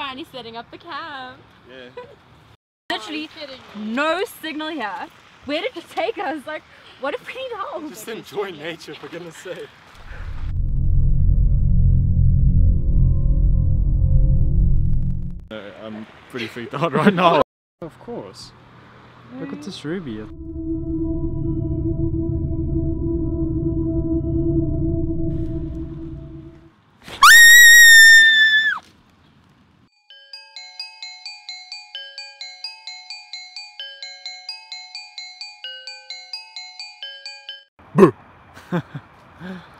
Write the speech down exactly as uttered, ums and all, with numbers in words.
Franny's setting up the camp. Yeah. Literally no signal here. Where did you take us? Like, what if we need help? Just enjoy nature, for goodness sake. Uh, I'm pretty freaked out right now. Of course. Look at this ruby. Boo!